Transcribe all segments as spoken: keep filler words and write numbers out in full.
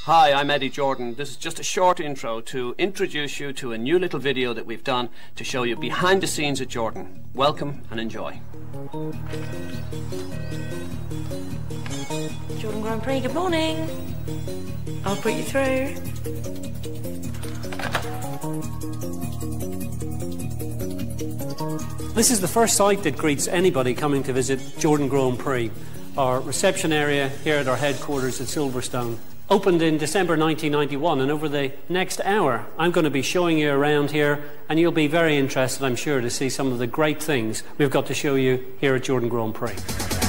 Hi, I'm Eddie Jordan. This is just a short intro to introduce you to a new little video that we've done to show you behind the scenes at Jordan. Welcome and enjoy. Jordan Grand Prix, good morning. I'll put you through. This is the first sight that greets anybody coming to visit Jordan Grand Prix, our reception area here at our headquarters at Silverstone. Opened in December nineteen ninety-one, and over the next hour I'm going to be showing you around here, and you'll be very interested, I'm sure, to see some of the great things we've got to show you here at Jordan Grand Prix.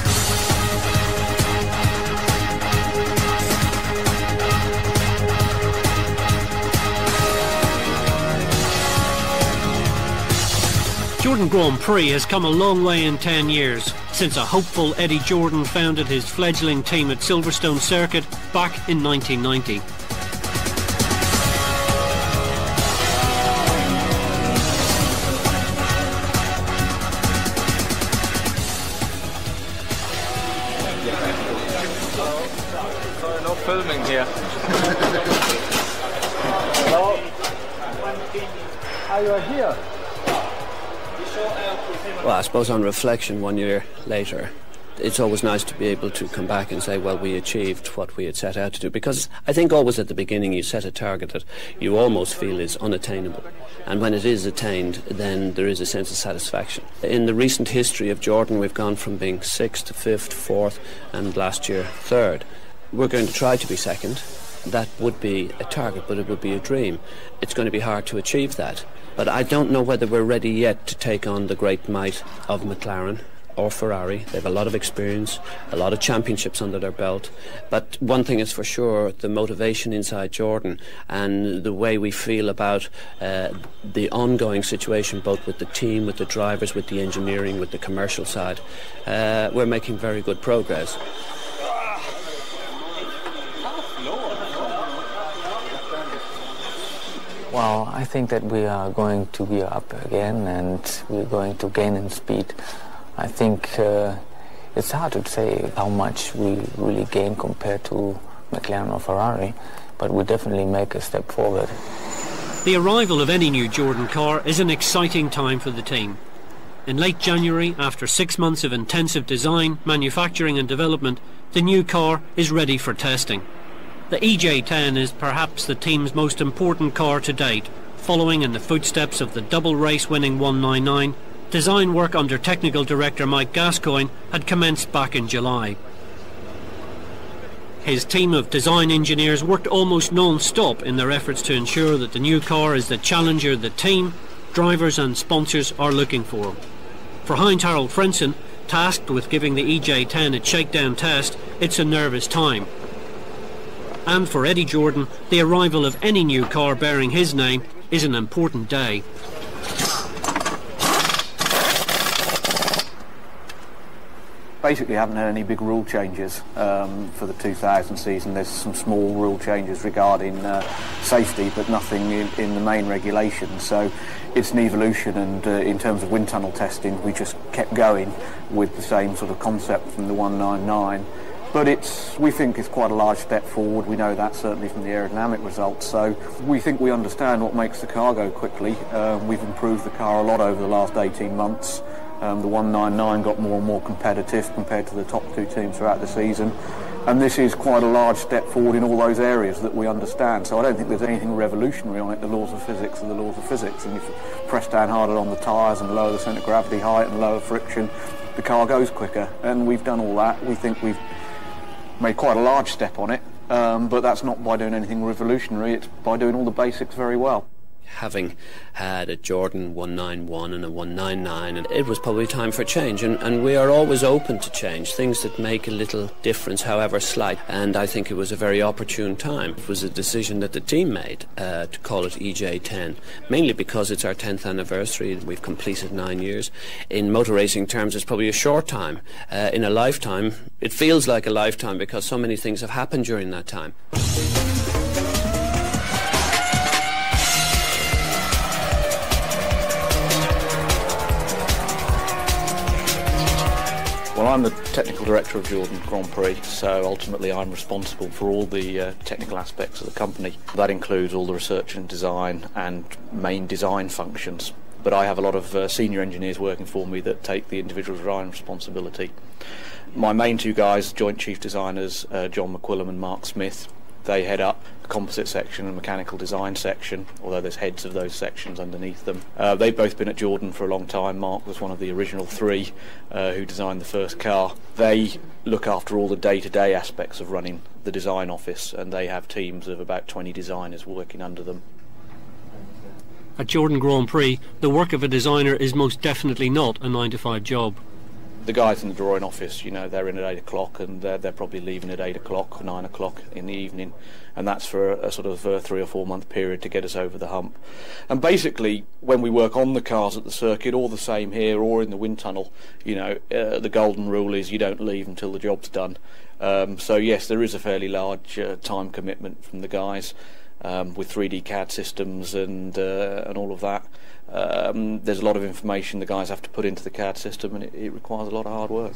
Jordan Grand Prix has come a long way in ten years, since a hopeful Eddie Jordan founded his fledgling team at Silverstone Circuit back in nineteen ninety. Sorry, no filming here. Hello. Are you here? Well, I suppose on reflection one year later, it's always nice to be able to come back and say, well, we achieved what we had set out to do, because I think always at the beginning you set a target that you almost feel is unattainable, and when it is attained then there is a sense of satisfaction. In the recent history of Jordan, we've gone from being sixth to fifth, fourth, and last year third. We're going to try to be second. That would be a target, but it would be a dream. It's going to be hard to achieve that. But I don't know whether we're ready yet to take on the great might of McLaren or Ferrari. They have a lot of experience, a lot of championships under their belt. But one thing is for sure, the motivation inside Jordan and the way we feel about uh, the ongoing situation, both with the team, with the drivers, with the engineering, with the commercial side, uh, we're making very good progress. Well, I think that we are going to be up again, and we're going to gain in speed. I think uh, it's hard to say how much we really gain compared to McLaren or Ferrari, but we definitely make a step forward. The arrival of any new Jordan car is an exciting time for the team. In late January, after six months of intensive design, manufacturing and development, the new car is ready for testing. The E J ten is perhaps the team's most important car to date. Following in the footsteps of the double race-winning one ninety-nine, design work under technical director Mike Gascoigne had commenced back in July. His team of design engineers worked almost non-stop in their efforts to ensure that the new car is the challenger the team, drivers and sponsors are looking for. For Heinz-Harald Frentzen, tasked with giving the E J ten its shakedown test, it's a nervous time. And for Eddie Jordan, the arrival of any new car bearing his name is an important day. Basically, haven't had any big rule changes um, for the two thousand season. There's some small rule changes regarding uh, safety, but nothing in, in the main regulations. So it's an evolution, and uh, in terms of wind tunnel testing, we just kept going with the same sort of concept from the one ninety-nine. But it's, we think it's quite a large step forward. We know that certainly from the aerodynamic results. So we think we understand what makes the car go quickly. Uh, we've improved the car a lot over the last eighteen months. Um, the one ninety-nine got more and more competitive compared to the top two teams throughout the season. And this is quite a large step forward in all those areas that we understand. So I don't think there's anything revolutionary on it. The laws of physics are the laws of physics. And if you press down harder on the tyres and lower the centre of gravity height and lower friction, the car goes quicker. And we've done all that. We think we've made quite a large step on it, um, but that's not by doing anything revolutionary, it's by doing all the basics very well. Having had a Jordan one ninety-one and a one ninety-nine, and it was probably time for change, and, and we are always open to change, things that make a little difference, however slight, and I think it was a very opportune time. It was a decision that the team made uh, to call it E J ten, mainly because it's our tenth anniversary, we've completed nine years. In motor racing terms, it's probably a short time. Uh, in a lifetime, it feels like a lifetime because so many things have happened during that time. Well, Well, I'm the technical director of Jordan Grand Prix, so ultimately I'm responsible for all the uh, technical aspects of the company. That includes all the research and design and main design functions. But I have a lot of uh, senior engineers working for me that take the individual design responsibility. My main two guys, joint chief designers, uh, John McQuillan and Mark Smith, they head up the composite section and mechanical design section, although there's heads of those sections underneath them. Uh, they've both been at Jordan for a long time. Mark was one of the original three uh, who designed the first car. They look after all the day-to-day aspects of running the design office, and they have teams of about twenty designers working under them. At Jordan Grand Prix, the work of a designer is most definitely not a nine to five job. The guys in the drawing office, you know, they're in at eight o'clock and they're, they're probably leaving at eight o'clock, nine o'clock in the evening, and that's for a, a sort of a three or four month period to get us over the hump. And basically, when we work on the cars at the circuit, all the same here or in the wind tunnel, you know, uh, the golden rule is you don't leave until the job's done. Um, so yes, there is a fairly large uh, time commitment from the guys. Um, with three D C A D systems and uh, and all of that. Um, there's a lot of information the guys have to put into the C A D system, and it, it requires a lot of hard work.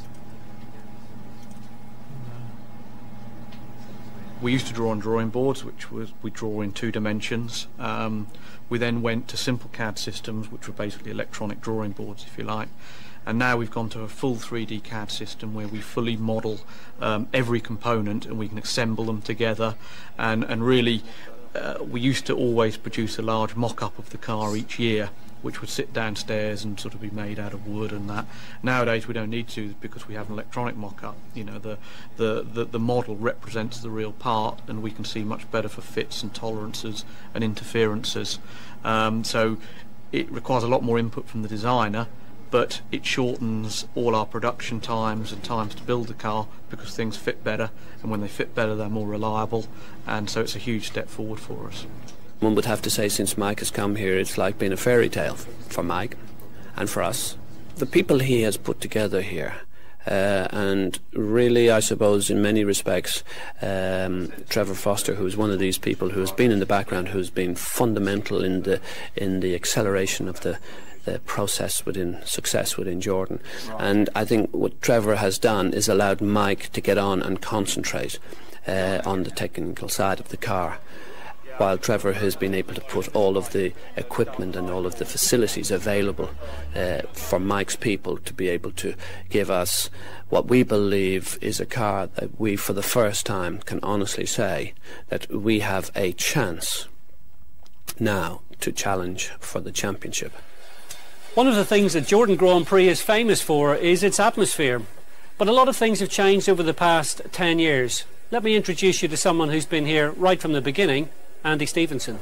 We used to draw on drawing boards, which was we draw in two dimensions. Um, we then went to simple C A D systems, which were basically electronic drawing boards, if you like. And now we've gone to a full three D C A D system where we fully model um, every component and we can assemble them together. And, and really, uh, we used to always produce a large mock-up of the car each year, which would sit downstairs and sort of be made out of wood and that. Nowadays we don't need to, because we have an electronic mock-up. You know, the, the, the, the model represents the real part, and we can see much better for fits and tolerances and interferences. Um, so it requires a lot more input from the designer, but it shortens all our production times and times to build the car, because things fit better, and when they fit better they're more reliable, and so it's a huge step forward for us. One would have to say, since Mike has come here, it's like being a fairy tale for Mike and for us. The people he has put together here, uh, and really, I suppose, in many respects, um, Trevor Foster, who is one of these people who has been in the background, who's been fundamental in the in the acceleration of the the process within success within Jordan. And I think what Trevor has done is allowed Mike to get on and concentrate uh, on the technical side of the car, while Trevor has been able to put all of the equipment and all of the facilities available uh, for Mike's people to be able to give us what we believe is a car that we, for the first time, can honestly say that we have a chance now to challenge for the championship. One of the things that Jordan Grand Prix is famous for is its atmosphere, but a lot of things have changed over the past ten years. Let me introduce you to someone who's been here right from the beginning, Andy Stevenson.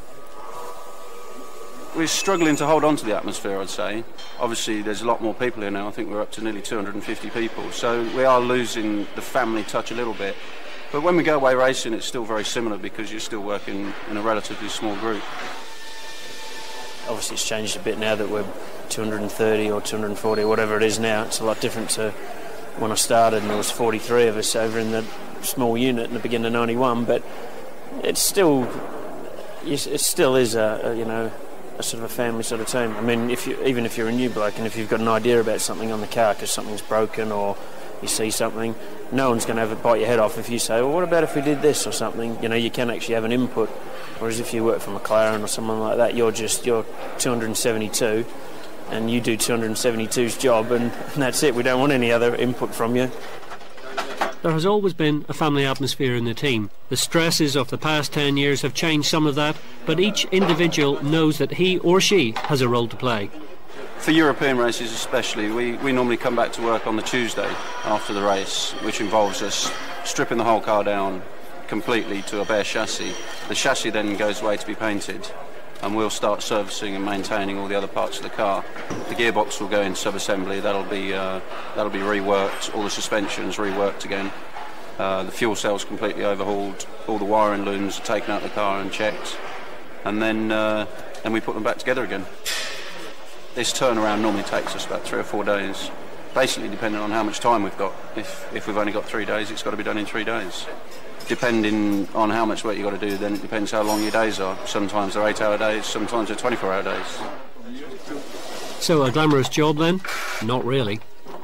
We're struggling to hold on to the atmosphere, I'd say. Obviously there's a lot more people here now. I think we're up to nearly two hundred fifty people, so we are losing the family touch a little bit. But when we go away racing, it's still very similar, because you're still working in a relatively small group. Obviously it's changed a bit now that we're two hundred thirty or two hundred forty, whatever it is now. It's a lot different to when I started, and there was forty-three of us over in the small unit in the beginning of ninety-one, but it's still it still is a, a you know a sort of a family sort of team. I mean, if you even if you're a new bloke and if you've got an idea about something on the car because something's broken or you see something, no one's going to have it bite your head off if you say, well, what about if we did this or something? You know, you can actually have an input. Whereas if you work for McLaren or someone like that, you're just you're two hundred seventy-two and you do two hundred seventy-two's job, and, and that's it. We don't want any other input from you. There has always been a family atmosphere in the team. The stresses of the past ten years have changed some of that, but each individual knows that he or she has a role to play. For European races especially, we, we normally come back to work on the Tuesday after the race, which involves us stripping the whole car down completely to a bare chassis. The chassis then goes away to be painted, and we'll start servicing and maintaining all the other parts of the car. The gearbox will go in sub-assembly. That'll be uh, that'll be reworked. All the suspensions reworked again. Uh, the fuel cell's completely overhauled. All the wiring looms are taken out of the car and checked, and then uh, then we put them back together again. This turnaround normally takes us about three or four days, basically depending on how much time we've got. If if we've only got three days, it's got to be done in three days. Depending on how much work you've got to do, then it depends how long your days are. Sometimes they're eight hour days, sometimes they're twenty-four hour days. So a glamorous job then? Not really.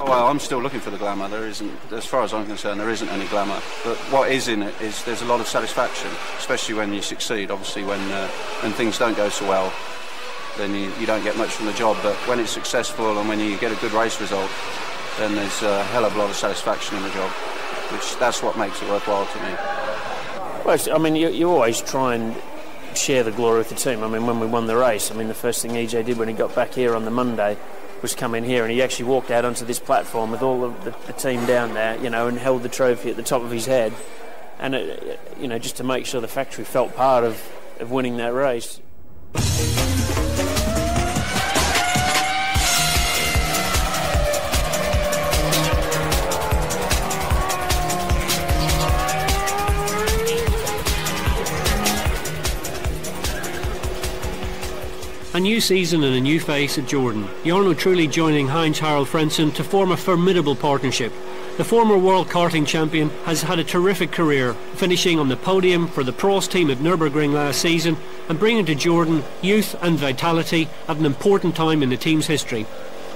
Oh, well, I'm still looking for the glamour. There isn't, as far as I'm concerned, there isn't any glamour. But what is in it is there's a lot of satisfaction, especially when you succeed. Obviously, when uh, when things don't go so well, then you, you don't get much from the job. But when it's successful and when you get a good race result, then there's a hell of a lot of satisfaction in the job, which that's what makes it worthwhile to me. Well, I mean, you, you always try and share the glory with the team. I mean, when we won the race, I mean, the first thing E J did when he got back here on the Monday was come in here, and he actually walked out onto this platform with all of the, the team down there, you know, and held the trophy at the top of his head, and it, you know, just to make sure the factory felt part of, of winning that race. A new season and a new face at Jordan. Jarno Trulli joining Heinz-Harald Frentzen to form a formidable partnership. The former world karting champion has had a terrific career, finishing on the podium for the Prost team at Nürburgring last season and bringing to Jordan youth and vitality at an important time in the team's history.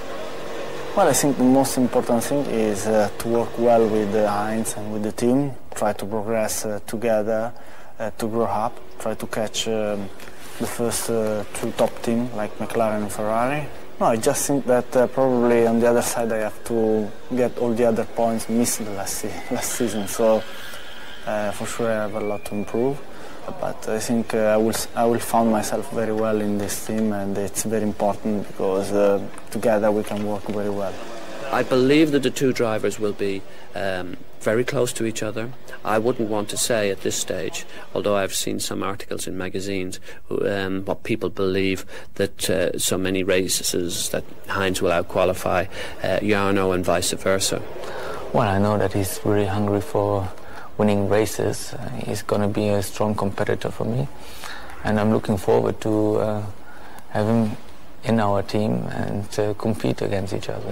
Well, I think the most important thing is uh, to work well with uh, Heinz and with the team, try to progress uh, together, uh, to grow up, try to catch um, the first uh, two top team like McLaren and Ferrari. No, I just think that uh, probably on the other side I have to get all the other points missed last, se last season, so uh, for sure I have a lot to improve. But I think uh, I will I will find myself very well in this team, and it's very important because uh, together we can work very well. I believe that the two drivers will be um, very close to each other. I wouldn't want to say at this stage, although I've seen some articles in magazines, um, what people believe that uh, so many races that Heinz will outqualify uh, Jarno and vice versa. Well, I know that he's really hungry for winning races. Uh, he's going to be a strong competitor for me, and I'm looking forward to uh, have him in our team and uh, compete against each other.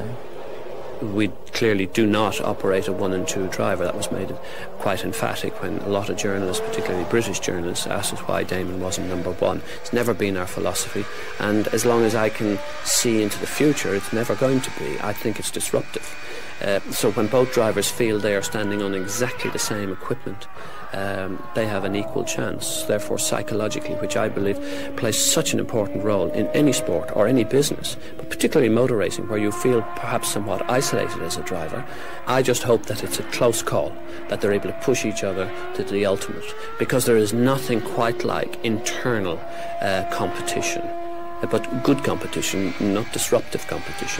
We clearly do not operate a one and two driver. That was made quite emphatic when a lot of journalists, particularly British journalists, asked us why Damon wasn't number one. It's never been our philosophy, and as long as I can see into the future, it's never going to be. I think it's disruptive. Uh, so when both drivers feel they are standing on exactly the same equipment, um, they have an equal chance. Therefore, psychologically, which I believe plays such an important role in any sport or any business, but particularly motor racing, where you feel perhaps somewhat isolated as a driver, I just hope that it's a close call, that they're able to push each other to the ultimate, because there is nothing quite like internal uh, competition, but good competition, not disruptive competition.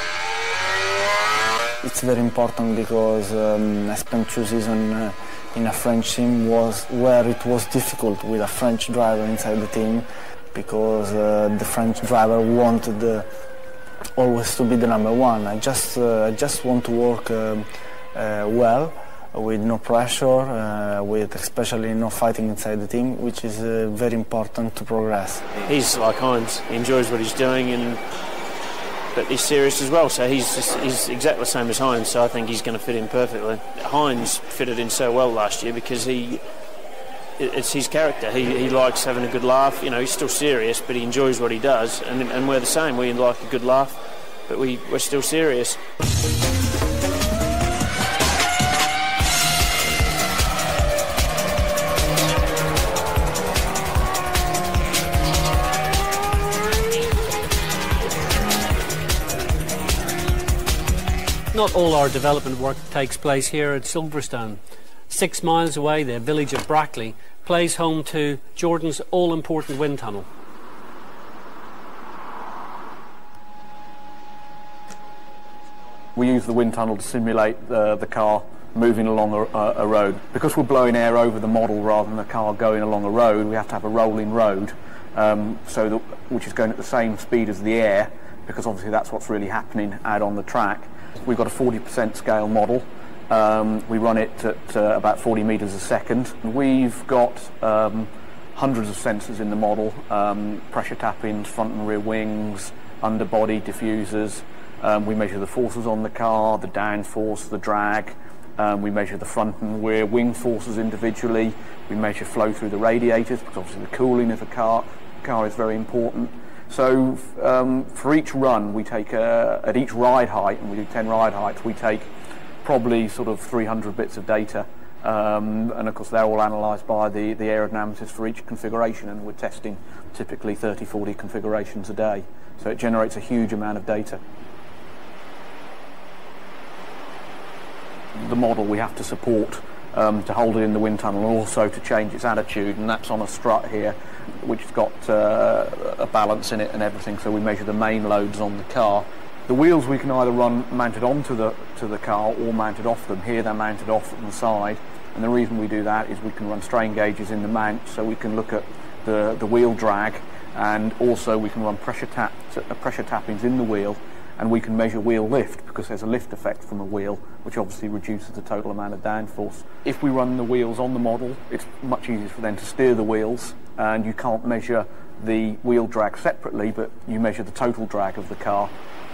It's very important because um, I spent two seasons uh, in a French team was where it was difficult with a French driver inside the team, because uh, the French driver wanted uh, always to be the number one. I just, uh, I just want to work um, uh, well, with no pressure, uh, with especially no fighting inside the team, which is uh, very important to progress. He's like Heinz. He enjoys what he's doing, and but he's serious as well, so he's just, he's exactly the same as Heinz, so I think he's going to fit in perfectly. Heinz fitted in so well last year because he it's his character. He, he likes having a good laugh. You know, he's still serious, but he enjoys what he does, and, and we're the same. We like a good laugh, but we, we're still serious. Not all our development work takes place here at Silverstone. Six miles away, the village of Brackley plays home to Jordan's all-important wind tunnel. We use the wind tunnel to simulate uh, the car moving along a, a road. Because we're blowing air over the model rather than the car going along a road, we have to have a rolling road, um, so that, which is going at the same speed as the air, because obviously that's what's really happening out on the track. We've got a forty percent scale model. Um, we run it at uh, about forty metres a second. We've got um, hundreds of sensors in the model, um, pressure tappings, front and rear wings, underbody diffusers. Um, we measure the forces on the car, the downforce, the drag. Um, we measure the front and rear wing forces individually. We measure flow through the radiators, because obviously the cooling of the car, car is very important. So um, for each run, we take uh, at each ride height, and we do ten ride heights, we take probably sort of three hundred bits of data, um, and of course they're all analysed by the, the aerodynamicist for each configuration, and we're testing typically thirty, forty configurations a day. So it generates a huge amount of data. The model we have to support um, to hold it in the wind tunnel, and also to change its attitude, and that's on a strut here, which has got uh, a balance in it and everything, so we measure the main loads on the car. The wheels we can either run mounted onto the, to the car or mounted off them. Here they're mounted off on the side, and the reason we do that is we can run strain gauges in the mount, so we can look at the, the wheel drag, and also we can run pressure, tap, uh, pressure tappings in the wheel, and we can measure wheel lift, because there's a lift effect from a wheel, which obviously reduces the total amount of downforce. If we run the wheels on the model, it's much easier for them to steer the wheels, and you can't measure the wheel drag separately, but you measure the total drag of the car.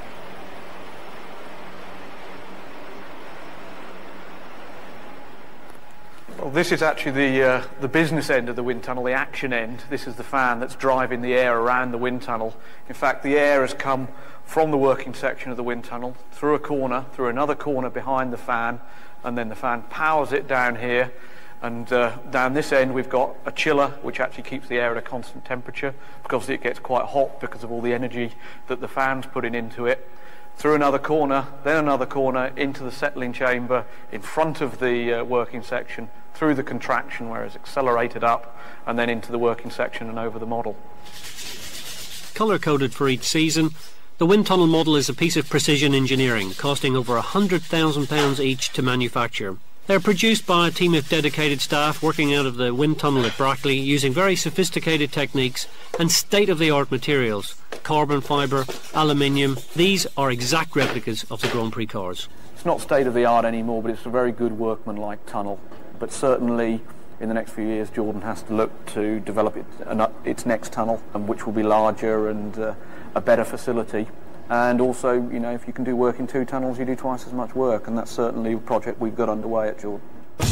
Well, this is actually the, uh, the business end of the wind tunnel, the action end. This is the fan that's driving the air around the wind tunnel. In fact, the air has come from the working section of the wind tunnel, through a corner, through another corner behind the fan, and then the fan powers it down here. And uh, down this end we've got a chiller, which actually keeps the air at a constant temperature, because it gets quite hot because of all the energy that the fan's putting into it. Through another corner, then another corner, into the settling chamber, in front of the uh, working section, through the contraction where it's accelerated up, and then into the working section and over the model. Colour-coded for each season, the wind tunnel model is a piece of precision engineering, costing over one hundred thousand pounds each to manufacture. They're produced by a team of dedicated staff working out of the wind tunnel at Brackley, using very sophisticated techniques and state-of-the-art materials. Carbon fibre, aluminium, these are exact replicas of the Grand Prix cars. It's not state-of-the-art anymore, but it's a very good workman-like tunnel. But certainly in the next few years Jordan has to look to develop it, uh, its next tunnel, um, which will be larger and uh, a better facility. And also, you know, if you can do work in two tunnels, you do twice as much work, and that's certainly a project we've got underway at Jordan.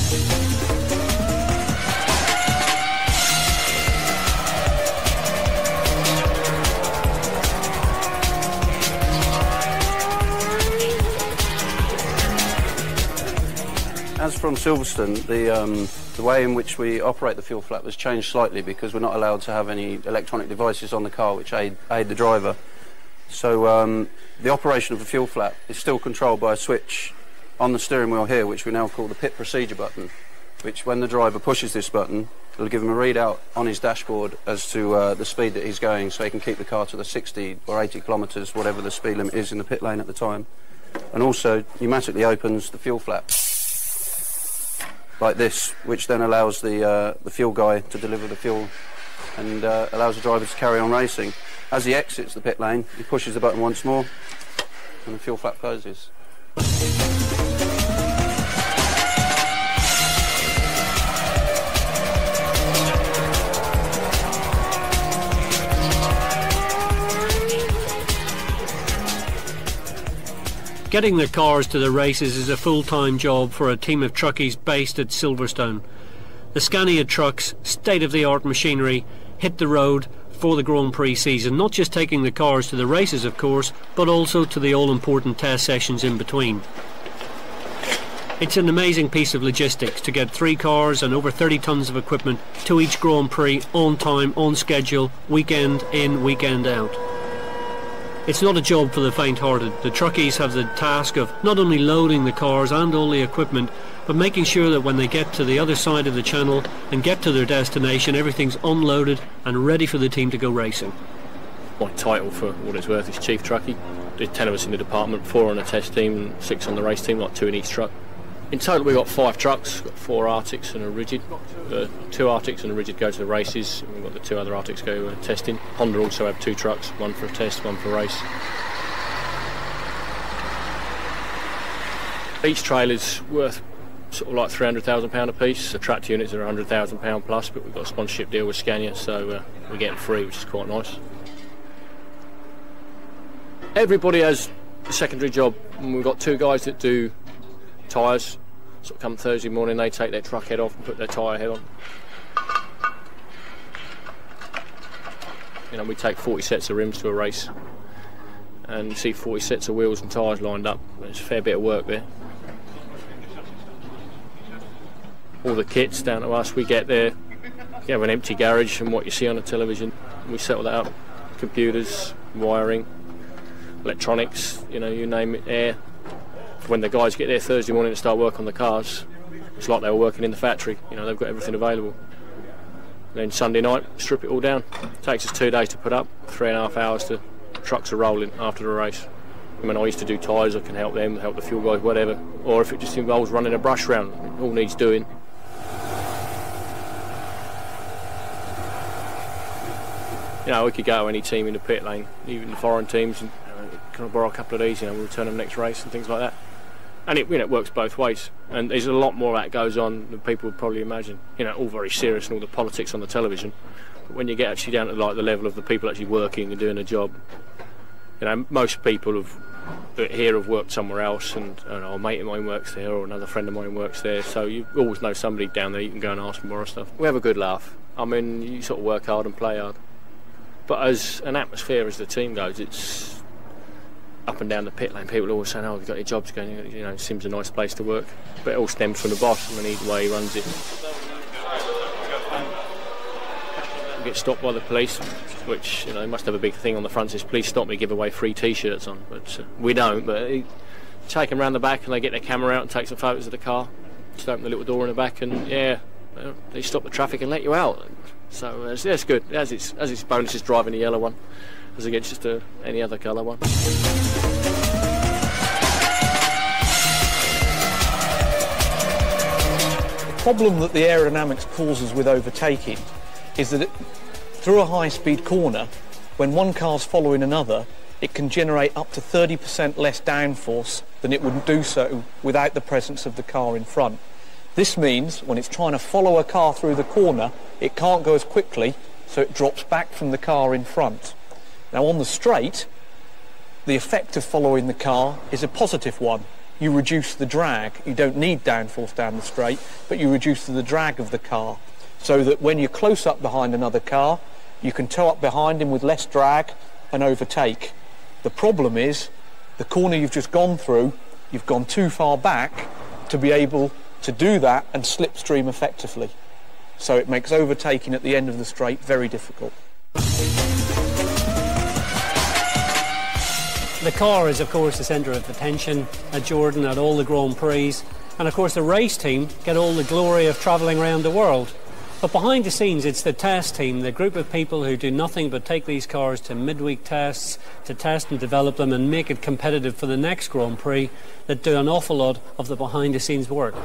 As from Silverstone, the, um, the way in which we operate the fuel flap has changed slightly, because we're not allowed to have any electronic devices on the car which aid, aid the driver. So um, the operation of the fuel flap is still controlled by a switch on the steering wheel here, which we now call the pit procedure button, which when the driver pushes this button, it'll give him a readout on his dashboard as to uh, the speed that he's going, so he can keep the car to the sixty or eighty kilometres, whatever the speed limit is in the pit lane at the time. And also pneumatically opens the fuel flap like this, which then allows the, uh, the fuel guy to deliver the fuel and uh, allows the driver to carry on racing. As he exits the pit lane, he pushes the button once more and the fuel flap closes. Getting the cars to the races is a full-time job for a team of truckies based at Silverstone. The Scania trucks, state-of-the-art machinery, hit the road for the Grand Prix season, not just taking the cars to the races of course, but also to the all-important test sessions in between. It's an amazing piece of logistics to get three cars and over thirty tonnes of equipment to each Grand Prix on time, on schedule, weekend in, weekend out. It's not a job for the faint-hearted. The truckies have the task of not only loading the cars and all the equipment, but making sure that when they get to the other side of the channel and get to their destination, everything's unloaded and ready for the team to go racing. My title, for what it's worth, is Chief Truckie. There's ten of us in the department, four on the test team and six on the race team, like two in each truck. In total we've got five trucks, got four Arctics and a Rigid. Uh, two Arctics and a Rigid go to the races, and we've got the two other Arctics go uh, testing. Honda also have two trucks, one for a test, one for a race. Each trailer's worth sort of like three hundred thousand pounds a piece. The tracked units are one hundred thousand pounds plus, but we've got a sponsorship deal with Scania, so uh, we're getting free, which is quite nice. Everybody has a secondary job, and we've got two guys that do tyres. So come Thursday morning they take their truck head off and put their tyre head on. You know, we take forty sets of rims to a race, and you see forty sets of wheels and tyres lined up. There's a fair bit of work there. All the kit's down to us. We get there, you have an empty garage and what you see on the television. We settle that up. Computers, wiring, electronics, you know, you name it, air. When the guys get there Thursday morning to start work on the cars, it's like they were working in the factory. You know, they've got everything available. Then Sunday night, strip it all down. It takes us two days to put up, three and a half hours to trucks are rolling after the race. I mean, I used to do tyres, I can help them, help the fuel guys, whatever. Or if it just involves running a brush round, it all needs doing. You know, we could go to any team in the pit lane, even the foreign teams, and you know, can I borrow a couple of these, you know, we'll return them next race and things like that. And it, you know, it works both ways, and there's a lot more that goes on than people would probably imagine. You know, all very serious and all the politics on the television, but when you get actually down to like the level of the people actually working and doing a job, you know, most people have here have worked somewhere else, and you know, a mate of mine works there, or another friend of mine works there, so you always know somebody down there you can go and ask them more stuff. We have a good laugh. I mean, you sort of work hard and play hard. But as an atmosphere as the team goes, it's up and down the pit lane. People are always saying, oh, we've got your jobs going, you know, it seems a nice place to work. But it all stems from the boss, I mean, either way he runs it. We get stopped by the police, which, you know, must have a big thing on the front, says, please stop me, give away free T-shirts on. But uh, we don't, but you take them round the back and they get their camera out and take some photos of the car. Just open the little door in the back and, yeah, they stop the traffic and let you out. So uh, that's good. As its as its bonus is driving the yellow one, as against just a, any other colour one. The problem that the aerodynamics causes with overtaking is that it, through a high-speed corner, when one car's following another, it can generate up to thirty percent less downforce than it would do so without the presence of the car in front. This means when it's trying to follow a car through the corner, it can't go as quickly, so it drops back from the car in front. Now on the straight, the effect of following the car is a positive one. You reduce the drag. You don't need downforce down the straight, but you reduce the drag of the car, so that when you're close up behind another car, you can tow up behind him with less drag and overtake. The problem is, the corner you've just gone through, you've gone too far back to be able to do that and slipstream effectively. So it makes overtaking at the end of the straight very difficult. The car is of course the centre of attention at Jordan, at all the Grand Prix, and of course the race team get all the glory of travelling around the world. But behind the scenes it's the test team, the group of people who do nothing but take these cars to midweek tests, to test and develop them and make it competitive for the next Grand Prix, that do an awful lot of the behind the scenes work.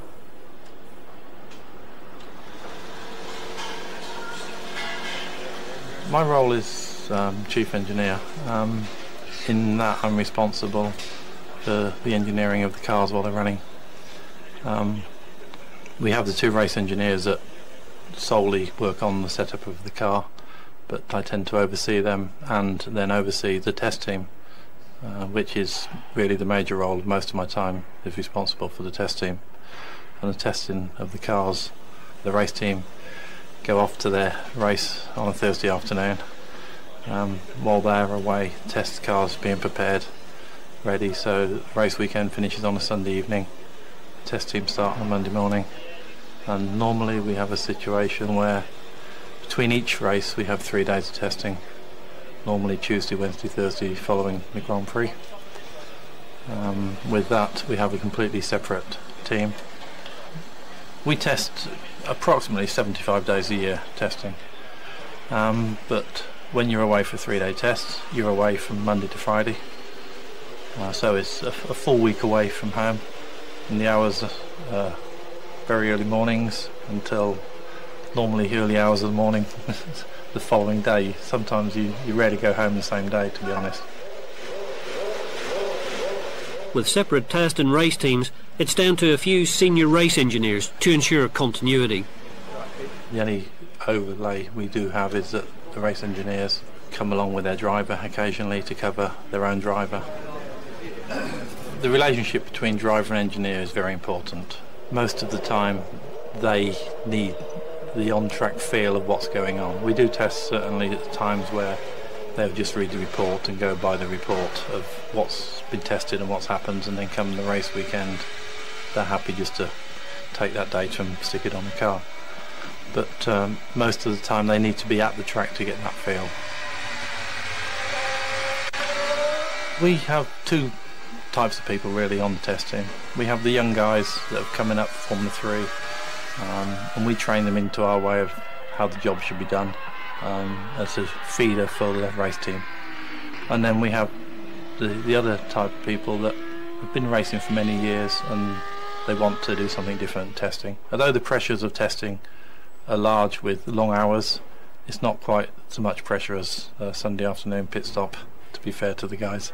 My role is um, chief engineer. Um, in that I'm responsible for the engineering of the cars while they're running. Um, we have the two race engineers that solely work on the setup of the car, but I tend to oversee them and then oversee the test team, uh, which is really the major role. Most of my time is responsible for the test team and the testing of the cars. The race team go off to their race on a Thursday afternoon. Um, while they're away, test cars being prepared, ready, so the race weekend finishes on a Sunday evening. Test team start on Monday morning, and normally we have a situation where between each race we have three days of testing, normally Tuesday, Wednesday, Thursday following the Grand Prix. Um, with that we have a completely separate team. We test approximately seventy-five days a year testing, um, but when you're away for three day tests, you're away from Monday to Friday, uh, so it's a, a full week away from home, and the hours are uh, very early mornings until normally early hours of the morning the following day. Sometimes you, you rarely go home the same day, to be honest. With separate test and race teams, it's down to a few senior race engineers to ensure continuity. The only overlay we do have is that the race engineers come along with their driver occasionally to cover their own driver. The relationship between driver and engineer is very important. Most of the time they need the on-track feel of what's going on. We do test certainly at times where they'll just read the report and go by the report of what's been tested and what's happened, and then come the race weekend they're happy just to take that data and stick it on the car. But um, most of the time they need to be at the track to get that feel. We have two types of people really on the test team. We have the young guys that are coming up for Formula three, um, and we train them into our way of how the job should be done um, as a feeder for the race team. And then we have the, the other type of people that have been racing for many years and they want to do something different in testing. Although the pressures of testing are large with long hours, it's not quite so much pressure as a Sunday afternoon pit stop, to be fair to the guys.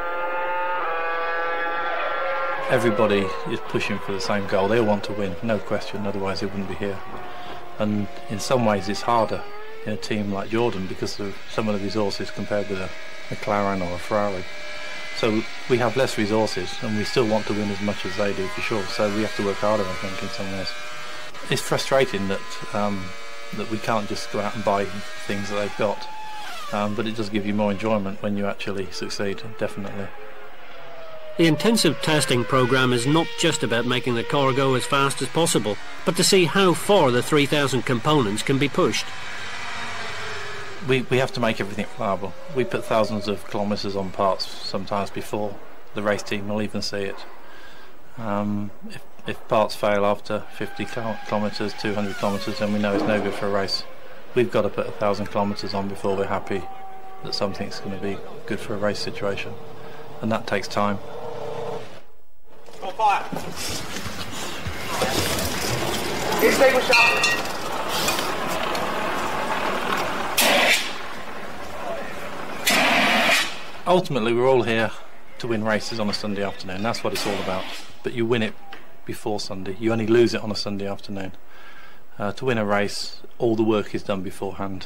Everybody is pushing for the same goal. They all want to win, no question, otherwise they wouldn't be here. And in some ways it's harder in a team like Jordan because of some of the resources compared with a McLaren or a Ferrari. So we have less resources and we still want to win as much as they do for sure, so we have to work harder, I think, in some ways. It's frustrating that um, that we can't just go out and buy things that they've got, um, but it does give you more enjoyment when you actually succeed, definitely. The intensive testing programme is not just about making the car go as fast as possible, but to see how far the three thousand components can be pushed. We, we have to make everything reliable. We put thousands of kilometres on parts sometimes before the race team will even see it. Um, if, if parts fail after fifty kilometres, two hundred kilometres, then we know it's no good for a race. We've got to put a thousand kilometres on before we're happy that something's going to be good for a race situation, and that takes time. On fire! Here's stable shot! Ultimately, we're all here to win races on a Sunday afternoon. That's what it's all about. But you win it before Sunday. You only lose it on a Sunday afternoon. Uh, to win a race, all the work is done beforehand.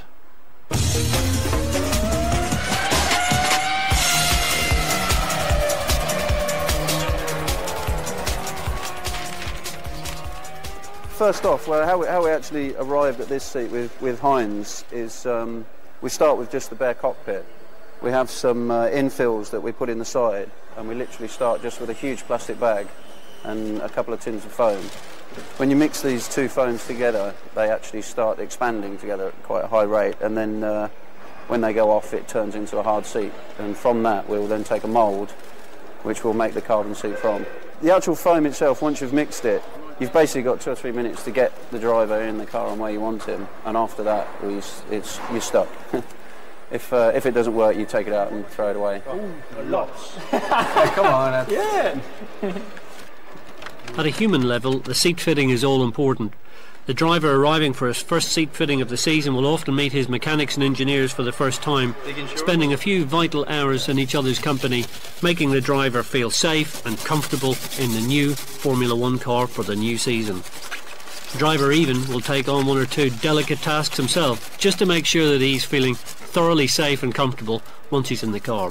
First off, well, how we, how we actually arrived at this seat with, with Heinz is um, we start with just the bare cockpit. We have some uh, infills that we put in the side, and we literally start just with a huge plastic bag and a couple of tins of foam. When you mix these two foams together, they actually start expanding together at quite a high rate, and then uh, when they go off, it turns into a hard seat. And from that, we'll then take a mould, which we'll make the carbon seat from. The actual foam itself, once you've mixed it, you've basically got two or three minutes to get the driver in the car and where you want him, and after that, it's, you're stuck. If uh, if it doesn't work, you take it out and throw it away. Ooh, lots. Come on. Yeah. At a human level, the seat fitting is all important. The driver arriving for his first seat fitting of the season will often meet his mechanics and engineers for the first time, spending a few vital hours in each other's company, making the driver feel safe and comfortable in the new Formula One car for the new season. The driver even will take on one or two delicate tasks himself, just to make sure that he's feeling thoroughly safe and comfortable once he's in the car.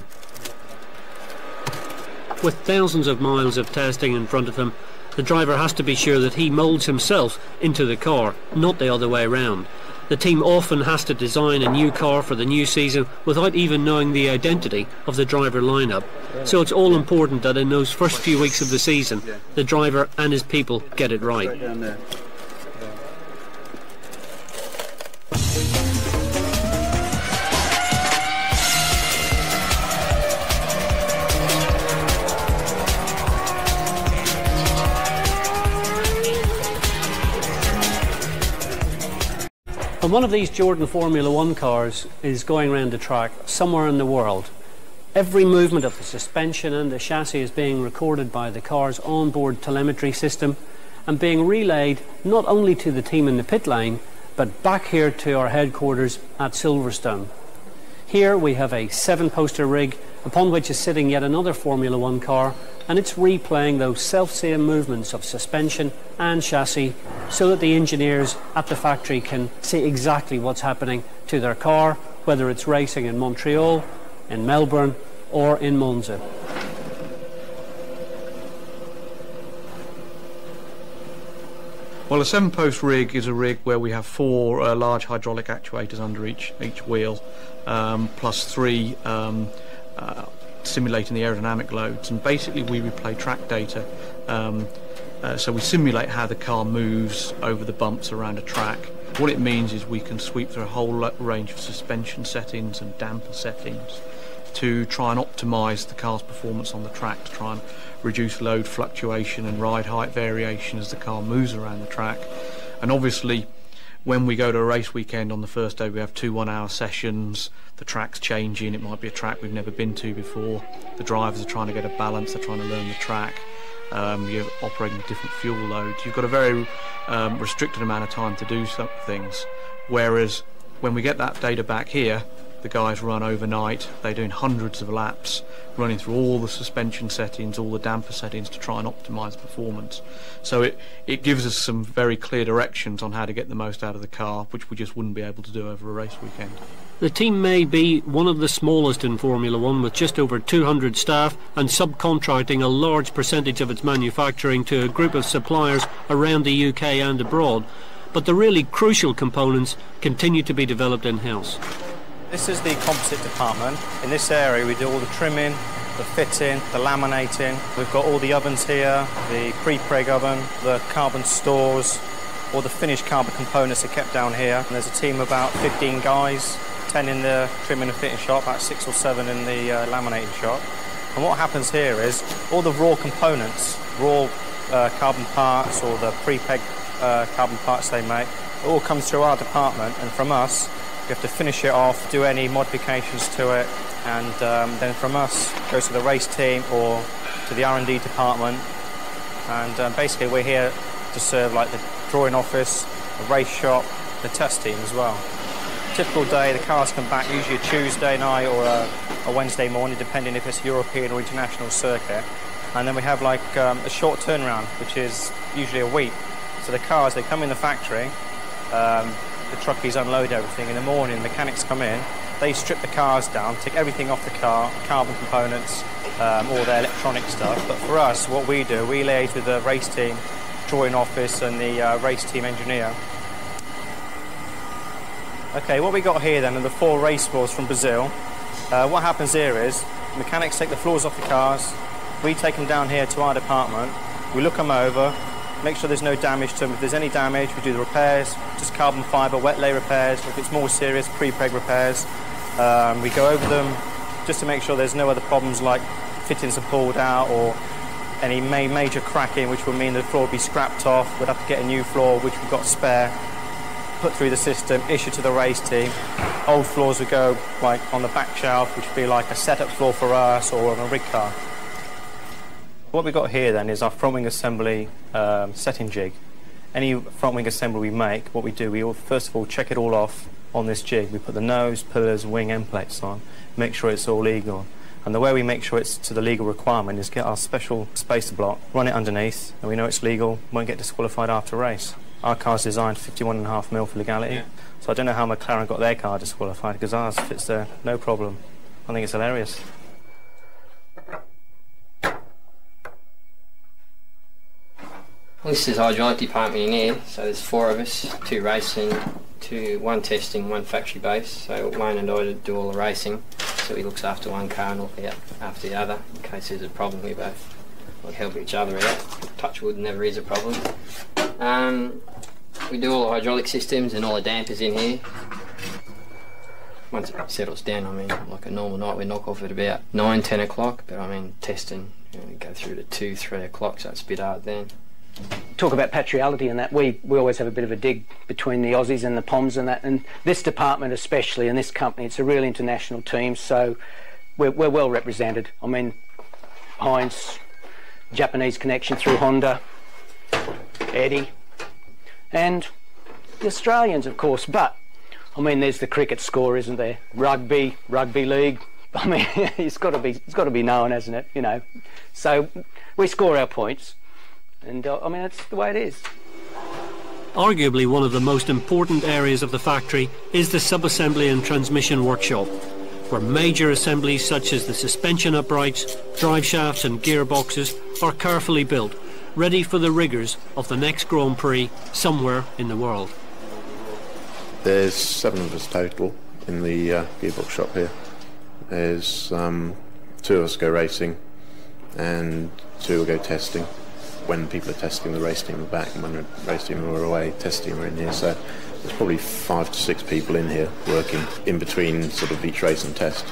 With thousands of miles of testing in front of him, the driver has to be sure that he moulds himself into the car, not the other way around. The team often has to design a new car for the new season without even knowing the identity of the driver lineup. So it's all important that in those first few weeks of the season, the driver and his people get it right. And one of these Jordan Formula One cars is going around the track somewhere in the world. Every movement of the suspension and the chassis is being recorded by the car's onboard telemetry system and being relayed not only to the team in the pit lane, but back here to our headquarters at Silverstone. Here we have a seven-poster rig upon which is sitting yet another Formula One car, and it's replaying those self-same movements of suspension and chassis so that the engineers at the factory can see exactly what's happening to their car, whether it's racing in Montreal, in Melbourne or in Monza. Well, a seven-post rig is a rig where we have four uh, large hydraulic actuators under each each wheel, um, plus three um, uh, simulating the aerodynamic loads, and basically we replay track data. Um, uh, so we simulate how the car moves over the bumps around a track. What it means is we can sweep through a whole range of suspension settings and damper settings to try and optimise the car's performance on the track, to try and reduce load fluctuation and ride height variation as the car moves around the track. And obviously when we go to a race weekend on the first day, we have two one hour sessions, the track's changing, it might be a track we've never been to before, the drivers are trying to get a balance, they're trying to learn the track, um, you're operating with different fuel loads, you've got a very um, restricted amount of time to do some things, whereas when we get that data back here, the guys run overnight, they're doing hundreds of laps, running through all the suspension settings, all the damper settings to try and optimise performance. So it, it gives us some very clear directions on how to get the most out of the car, which we just wouldn't be able to do over a race weekend. The team may be one of the smallest in Formula One, with just over two hundred staff and subcontracting a large percentage of its manufacturing to a group of suppliers around the U K and abroad. But the really crucial components continue to be developed in-house. This is the composite department. In this area we do all the trimming, the fitting, the laminating. We've got all the ovens here, the pre-preg oven, the carbon stores, all the finished carbon components are kept down here. And there's a team of about fifteen guys, ten in the trimming and fitting shop, about six or seven in the uh, laminating shop. And what happens here is all the raw components, raw uh, carbon parts or the pre-preg uh, carbon parts they make, it all comes through our department, and from us we have to finish it off, do any modifications to it, and um, then from us goes to the race team or to the R and D department. And um, basically we're here to serve like the drawing office, the race shop, the test team as well. Typical day, the cars come back usually a Tuesday night or a, a Wednesday morning, depending if it's European or international circuit. And then we have like um, a short turnaround, which is usually a week. So the cars, they come in the factory, um, the truckies unload everything. In the morning, mechanics come in, they strip the cars down, take everything off the car, carbon components, um, all their electronic stuff. But for us, what we do, we liaise with the race team, drawing office and the uh, race team engineer. Okay, what we got here then are the four race floors from Brazil. Uh, what happens here is, mechanics take the floors off the cars, we take them down here to our department, we look them over, make sure there's no damage to them. If there's any damage, we do the repairs, just carbon fibre, wet lay repairs. If it's more serious, pre-preg repairs. Um, we go over them just to make sure there's no other problems like fittings are pulled out or any ma major cracking, which would mean the floor would be scrapped off. We'd have to get a new floor, which we've got spare, put through the system, issue to the race team. Old floors would go like on the back shelf, which would be like a setup floor for us or on a rig car. What we've got here then is our front wing assembly um, setting jig. Any front wing assembly we make, what we do, we all, first of all check it all off on this jig. We put the nose, pillars, wing end plates on, make sure it's all legal. And the way we make sure it's to the legal requirement is get our special spacer block, run it underneath, and we know it's legal, won't get disqualified after race. Our car's designed fifty-one and a half mil for legality, yeah. So I don't know how McLaren got their car disqualified, because ours fits there, no problem. I think it's hilarious. This is hydraulic department in here, so there's four of us, two racing, two, one testing, one factory base. So Wayne and I do all the racing, so he looks after one car and look out after the other. In case there's a problem, we both like, help each other out. Touch wood, never is a problem. Um, we do all the hydraulic systems and all the dampers in here. Once it settles down, I mean, like a normal night, we knock off at about nine, ten o'clock, but I mean, testing, you know, we go through to two, three o'clock, so it's a bit hard then. Talk about patrioticity and that, we, we always have a bit of a dig between the Aussies and the Poms and that, and this department especially, and this company, it's a real international team, so we're, we're well represented. I mean, Heinz, Japanese connection through Honda, Eddie, and the Australians, of course, but, I mean, there's the cricket score, isn't there? Rugby, rugby league, I mean, it's got to be, it's got to be known, hasn't it, you know? So, we score our points. And uh, I mean, that's the way it is. Arguably one of the most important areas of the factory is the sub-assembly and transmission workshop, where major assemblies such as the suspension uprights, drive shafts and gearboxes are carefully built, ready for the rigours of the next Grand Prix somewhere in the world. There's seven of us total in the uh, gearbox shop here. There's um, two of us go racing and two will go testing. When people are testing, the race team are back, and when the race team are away, test team are in here. So there's probably five to six people in here working in between sort of each race and test.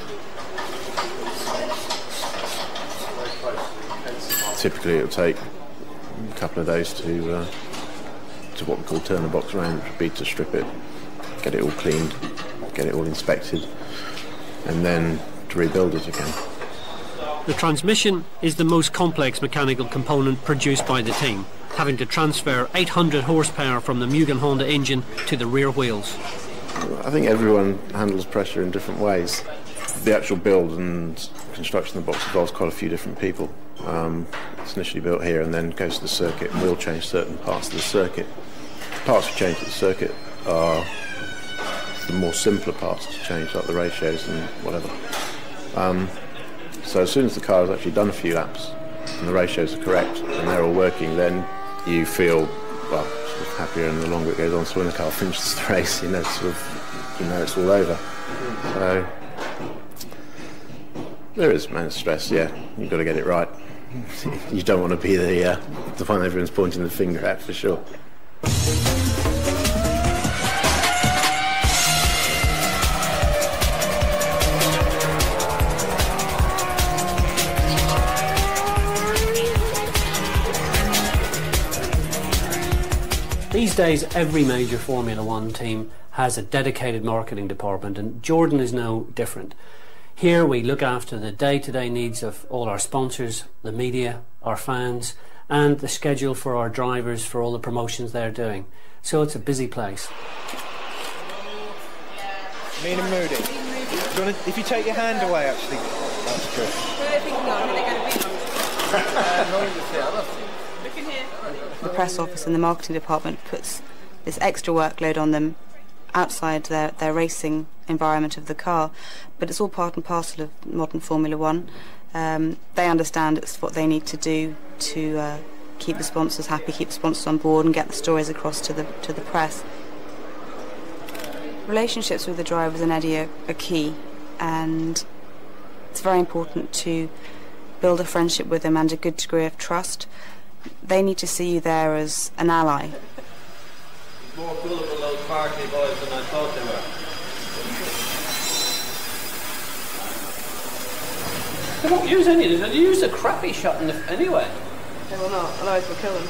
Typically it'll take a couple of days to uh, to what we call turn the box around, which would be to strip it, get it all cleaned, get it all inspected, and then to rebuild it again. The transmission is the most complex mechanical component produced by the team, having to transfer eight hundred horsepower from the Mugen Honda engine to the rear wheels. I think everyone handles pressure in different ways. The actual build and construction of the box involves quite a few different people. Um, it's initially built here and then goes to the circuit, and we'll change certain parts of the circuit. Parts we change to the circuit are the more simpler parts to change, like the ratios and whatever. Um, so as soon as the car has actually done a few laps and the ratios are correct and they're all working, then you feel, well, sort of happier, and the longer it goes on, so when the car finishes the race, you know, sort of, you know, it's all over. So there is man stress, yeah. You've got to get it right. You don't want to be the uh, the one everyone's pointing the finger at, for sure. These days, every major Formula One team has a dedicated marketing department, and Jordan is no different. Here we look after the day-to-day needs of all our sponsors, the media, our fans, and the schedule for our drivers for all the promotions they're doing. So it's a busy place. Mean and moody. Do you wanna, if you take your hand away, actually, that's good. The press office and the marketing department puts this extra workload on them outside their, their racing environment of the car, but it's all part and parcel of modern Formula One. Um, they understand it's what they need to do to uh, keep the sponsors happy, keep the sponsors on board, and get the stories across to the to the press. Relationships with the drivers and Eddie are, are key, and it's very important to build a friendship with them and a good degree of trust. They need to see you there as an ally. More gullible those party boys than I thought they were. They won't use any of it. They use a crappy shot in the anyway. They will not, otherwise we'll kill them.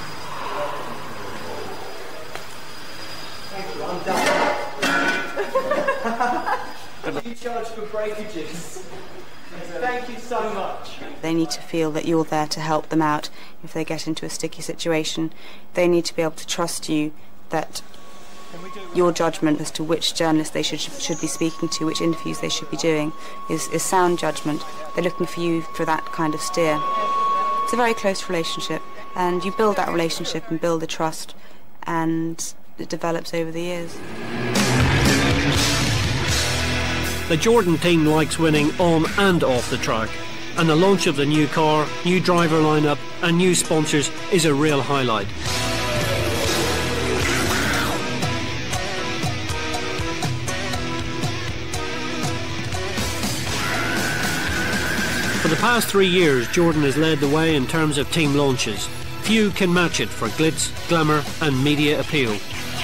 You charge for breakages. Thank you so much. They need to feel that you're there to help them out if they get into a sticky situation. They need to be able to trust you that your judgment as to which journalist they should should be speaking to, which interviews they should be doing, is, is sound judgment. They're looking for you for that kind of steer. It's a very close relationship, and you build that relationship and build the trust, and it develops over the years. The Jordan team likes winning on and off the track, and the launch of the new car, new driver lineup and new sponsors is a real highlight. For the past three years, Jordan has led the way in terms of team launches. Few can match it for glitz, glamour and media appeal.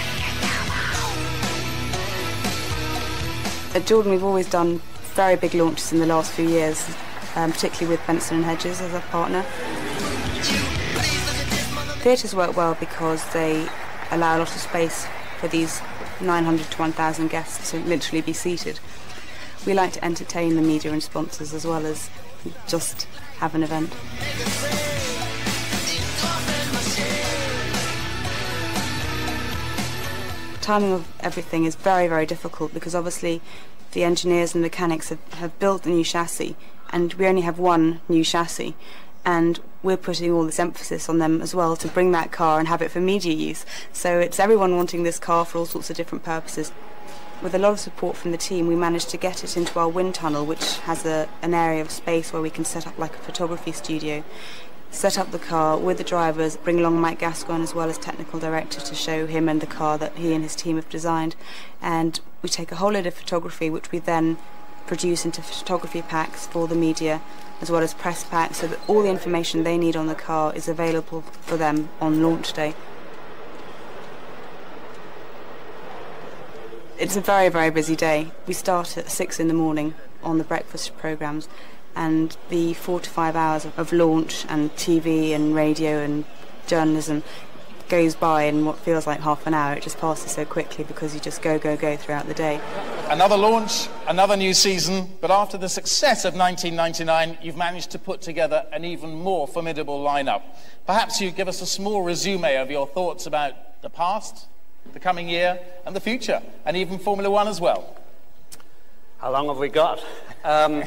At Jordan we've always done very big launches in the last few years, um, particularly with Benson and Hedges as our partner. Theatres work well because they allow a lot of space for these nine hundred to one thousand guests to literally be seated. We like to entertain the media and sponsors as well as just have an event. Timing of everything is very, very difficult because obviously the engineers and mechanics have, have built the new chassis, and we only have one new chassis, and we're putting all this emphasis on them as well to bring that car and have it for media use. So it's everyone wanting this car for all sorts of different purposes. With a lot of support from the team, we managed to get it into our wind tunnel, which has a, an area of space where we can set up like a photography studio. set up the car with the drivers, bring along Mike Gascoigne as well as technical director to show him and the car that he and his team have designed. And we take a whole load of photography which we then produce into photography packs for the media as well as press packs, so that all the information they need on the car is available for them on launch day. It's a very, very busy day. We start at six in the morning on the breakfast programmes, and the four to five hours of launch and T V and radio and journalism goes by in what feels like half an hour. It just passes so quickly because you just go, go, go throughout the day. Another launch, another new season, but after the success of nineteen ninety-nine, you've managed to put together an even more formidable lineup. Perhaps you give us a small resume of your thoughts about the past, the coming year, and the future, and even Formula One as well. How long have we got? Um,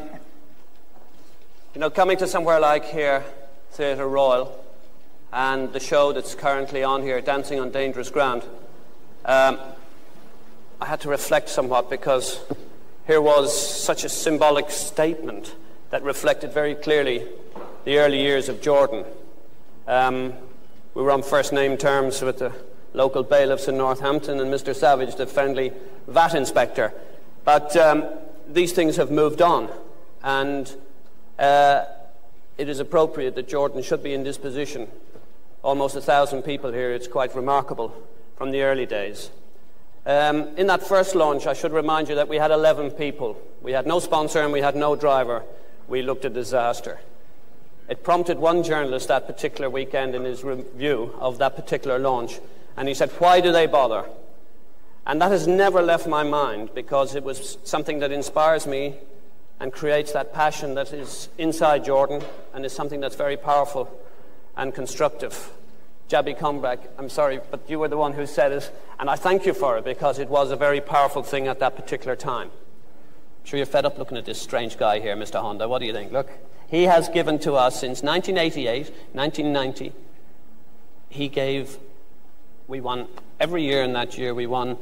you know, coming to somewhere like here, Theatre Royal, and the show that's currently on here, Dancing on Dangerous Ground, um, I had to reflect somewhat, because here was such a symbolic statement that reflected very clearly the early years of Jordan. Um, we were on first name terms with the local bailiffs in Northampton and Mister Savage, the friendly V A T inspector. But um, these things have moved on, and uh, it is appropriate that Jordan should be in this position. Almost a thousand people here, it's quite remarkable from the early days. Um, in that first launch, I should remind you that we had eleven people. We had no sponsor and we had no driver. We looked a disaster. It prompted one journalist that particular weekend in his review of that particular launch, and he said, "Why do they bother?" And that has never left my mind, because it was something that inspires me and creates that passion that is inside Jordan, and is something that's very powerful and constructive. Jabby Comeback, I'm sorry, but you were the one who said it, and I thank you for it, because it was a very powerful thing at that particular time. I'm sure you're fed up looking at this strange guy here, Mister Honda. What do you think? Look, he has given to us since nineteen eighty-eight, nineteen ninety. He gave, we won every year in that year, we won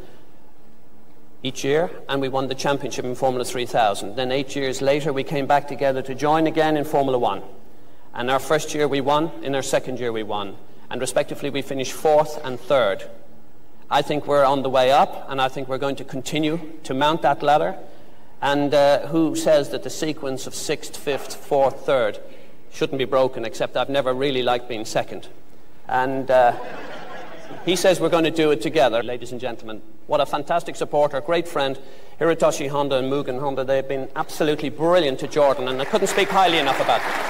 each year, and we won the championship in Formula three thousand. Then eight years later, we came back together to join again in Formula One. And our first year we won, in our second year we won. And respectively we finished fourth and third. I think we're on the way up, and I think we're going to continue to mount that ladder. And uh, who says that the sequence of sixth, fifth, fourth, third shouldn't be broken, except I've never really liked being second. And uh, he says we're going to do it together. Ladies and gentlemen, what a fantastic supporter, great friend, Hirotoshi Honda and Mugen Honda. They've been absolutely brilliant to Jordan, and I couldn't speak highly enough about them.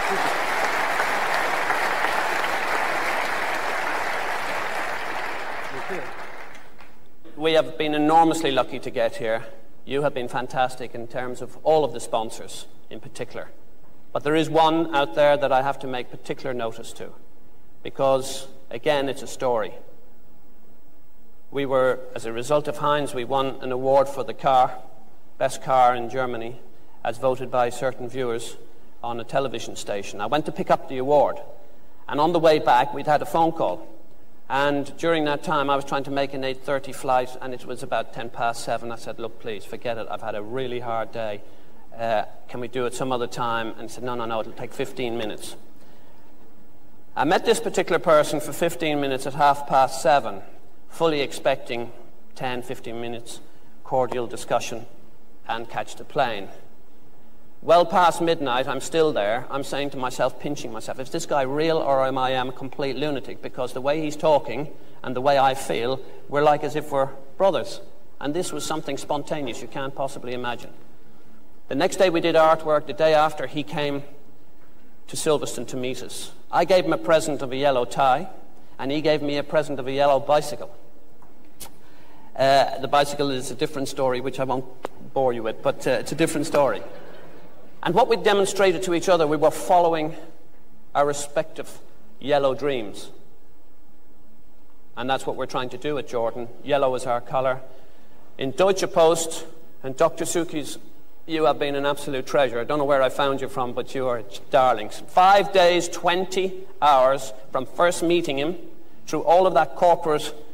We have been enormously lucky to get here. You have been fantastic in terms of all of the sponsors in particular. But there is one out there that I have to make particular notice to, because, again, it's a story. We were, as a result of Heinz, we won an award for the car, best car in Germany, as voted by certain viewers on a television station. I went to pick up the award, and on the way back, we'd had a phone call. And during that time, I was trying to make an eight thirty flight, and it was about ten past seven. I said, "Look, please, forget it. I've had a really hard day. Uh, can we do it some other time?" And he said, no, no, no, it'll take fifteen minutes. I met this particular person for fifteen minutes at half past seven, fully expecting ten, fifteen minutes, cordial discussion, and catch the plane. Well past midnight, I'm still there. I'm saying to myself, pinching myself, is this guy real, or am I am a complete lunatic? Because the way he's talking and the way I feel, we're like as if we're brothers. And this was something spontaneous you can't possibly imagine. The next day we did artwork. The day after, he came to Silverstone to meet us. I gave him a present of a yellow tie, and he gave me a present of a yellow bicycle. Uh, the bicycle is a different story, which I won't bore you with, but uh, it's a different story. And what we demonstrated to each other, we were following our respective yellow dreams. And that's what we're trying to do at Jordan. Yellow is our colour. In Deutsche Post and Doctor Suki's, you have been an absolute treasure. I don't know where I found you from, but you are darlings. Five days, twenty hours from first meeting him, through all of that corporate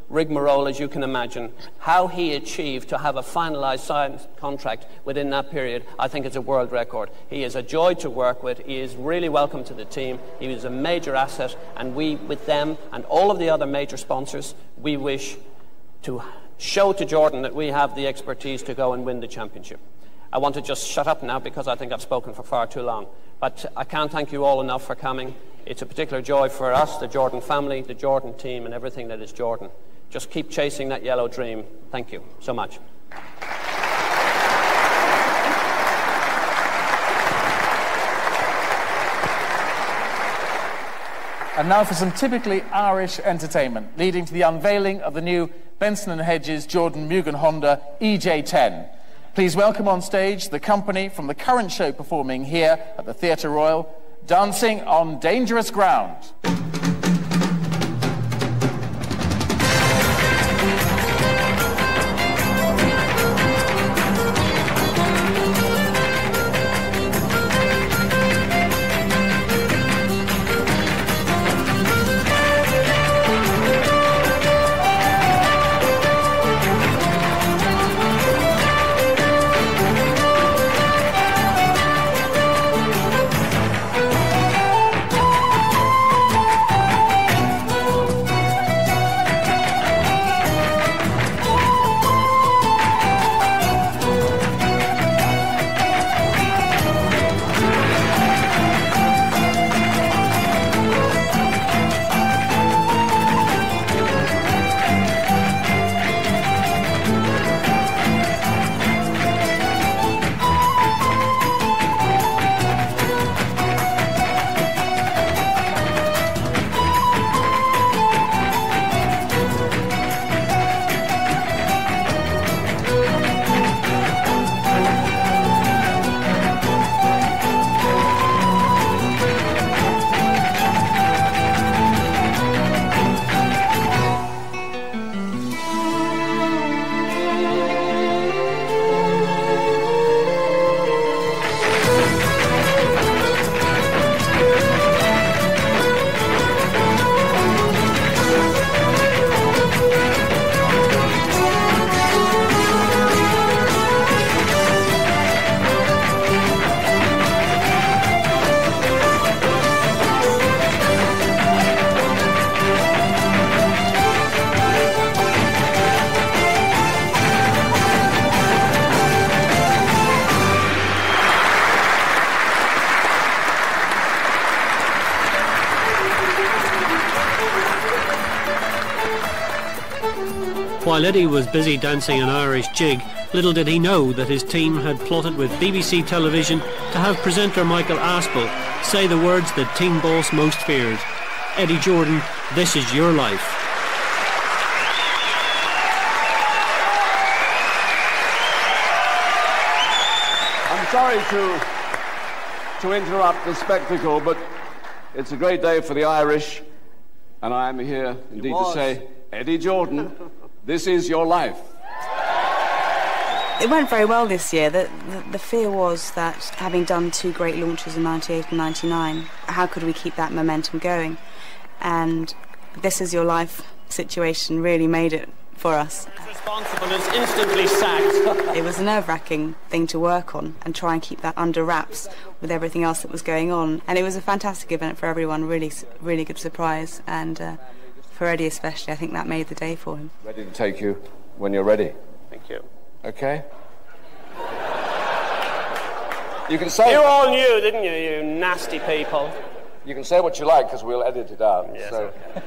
rigmarole as you can imagine. How he achieved to have a finalised signed contract within that period, I think is a world record. He is a joy to work with. He is really welcome to the team. He is a major asset, and we, with them and all of the other major sponsors, we wish to show to Jordan that we have the expertise to go and win the championship. I want to just shut up now because I think I've spoken for far too long. But I can't thank you all enough for coming. It's a particular joy for us, the Jordan family, the Jordan team, and everything that is Jordan. Just keep chasing that yellow dream. Thank you so much. And now for some typically Irish entertainment, leading to the unveiling of the new Benson and Hedges Jordan Mugen Honda E J ten. Please welcome on stage the company from the current show performing here at the Theatre Royal, Dancing on Dangerous Ground. While Eddie was busy dancing an Irish jig, little did he know that his team had plotted with B B C Television to have presenter Michael Aspel say the words that team boss most feared. Eddie Jordan, this is your life. I'm sorry to, to interrupt the spectacle, but it's a great day for the Irish, and I am here indeed to say, Eddie Jordan, this is your life. It went very well this year. The, the, the fear was that, having done two great launches in ninety-eight and ninety-nine, how could we keep that momentum going? And This Is Your Life situation really made it for us. Responsible is instantly sacked. It was a nerve-wracking thing to work on and try and keep that under wraps with everything else that was going on. And it was a fantastic event for everyone, really, really good surprise. And uh, for Eddie especially, I think that made the day for him. Ready to take you when you're ready. Thank you. Okay. You can say... You all knew, didn't you, you nasty people? You can say what you like, because we'll edit it out. Yes, so. okay.